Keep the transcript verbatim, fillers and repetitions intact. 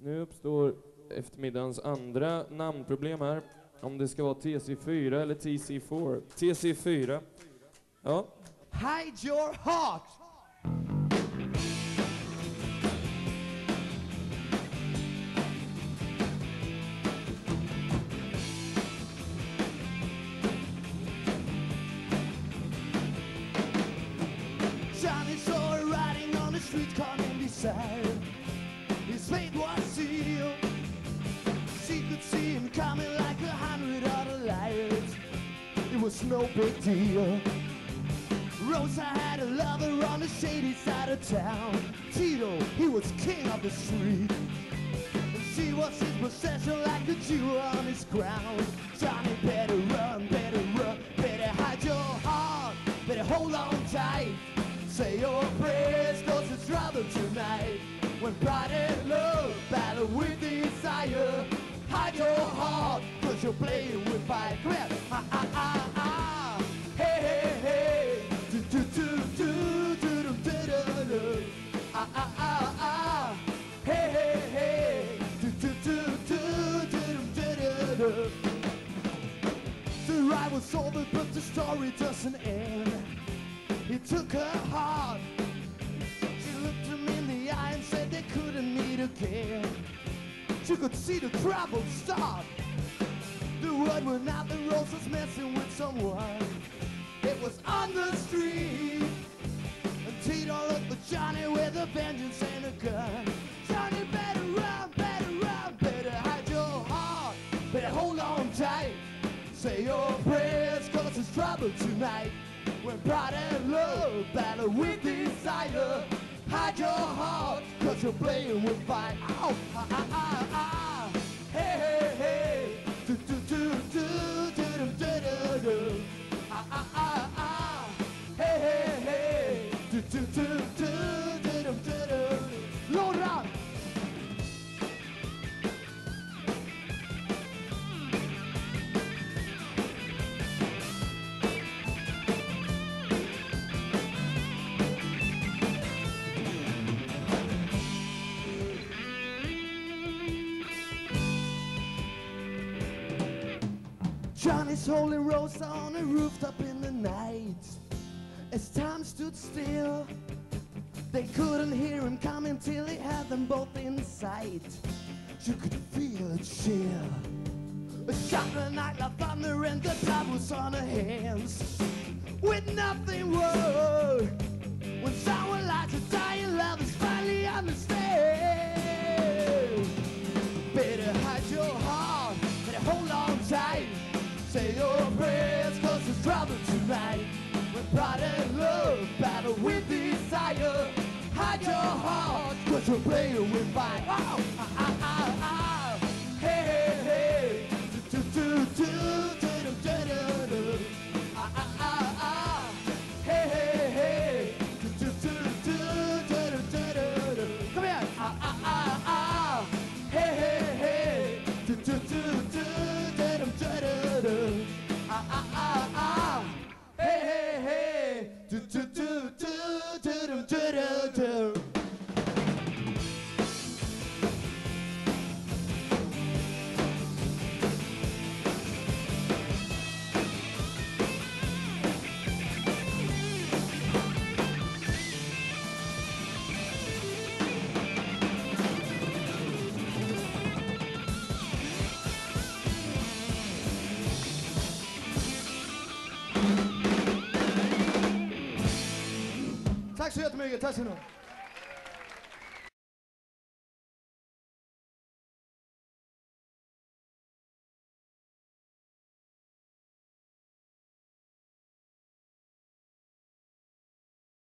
Nu uppstår eftermiddagens andra namnproblem här. Om det ska vara T C fyra eller T C fyra. T C fyra. Ja. Hide your heart. Johnny saw her riding on the street corner beside. His fate was sealed. She could see him coming like a hundred other liars. It was no big deal. Rosa had a lover on the shady side of town. Tito, he was king of the street. And she was his possession like a jewel on his crown. Johnny, better run, better run, better hide your heart, better hold on tight. Say your prayers, cause it's trouble tonight. When pride and love battle with desire, hide your heart, cause you're playing with fire. Come here. Ah, ah, ah, ah. Hey, hey, hey. Do, do, do, do, do, do, do, do, do. Ah, ah, ah, ah. Hey, hey, hey. Do, do, do, do, do, do, do, do. The ride was over, but the story doesn't end. He took her heart. She looked him in the eye and said they couldn't meet again. She could see the trouble start. The word went out that Rose was messing with someone. It was on the street. And Tito looked for Johnny with a vengeance and a gun. Johnny, better run, better run, better hide your heart, better hold on tight. Say your prayers, cause it's trouble tonight. When pride and love battle with desire, hide your heart, cause you're playing with fire. Ow, ah, ah, ah, ah. Hey, hey, hey. Do, do, do, do, do, do, do, do, do. Ah, ah, ah, ah. Hey, hey, hey. Do, do, do, do, do, do, do, do. Load it up. Johnny's holding Rosa on a rooftop in the night. As time stood still, they couldn't hear him coming till he had them both in sight. You could feel a chill, a shot in the night like thunder, and the blood was on her hands. With nothing wrong, when someone likes to die in love is finally understand. Better hide your heart, better hold on tight. Say your prayers, cause there's trouble tonight. When pride and love battle with desire, hide your heart, cause you're playing with fire. Oh, ah, ah, ah, ah. Hey, hey, hey. Do, do, do, do, do, do, do, do. Ah, ah, ah, ah. Hey, hey, hey. Do, do, do, do, do, do, do, do. Come here. Ah, ah, ah, ah. Hey, hey, hey. Do, do, do, do. Ah, ah, ah, ah. Hey, hey, hey. Do, do, do, do, do, do, do, do. Tack så jättemycket, tack så mycket.